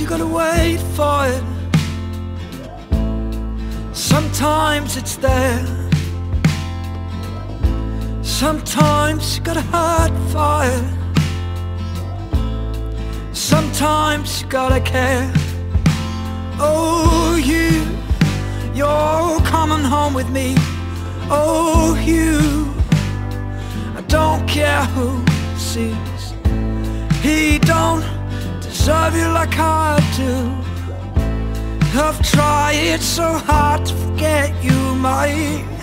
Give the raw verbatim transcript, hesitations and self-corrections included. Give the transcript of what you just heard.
gotta wait for it. Sometimes it's there, sometimes you gotta hurt for it. Sometimes you gotta care. Oh, you, you're coming home with me. Oh, you, I don't care who sees. He don't deserve you like I do. I've tried so hard to forget you, my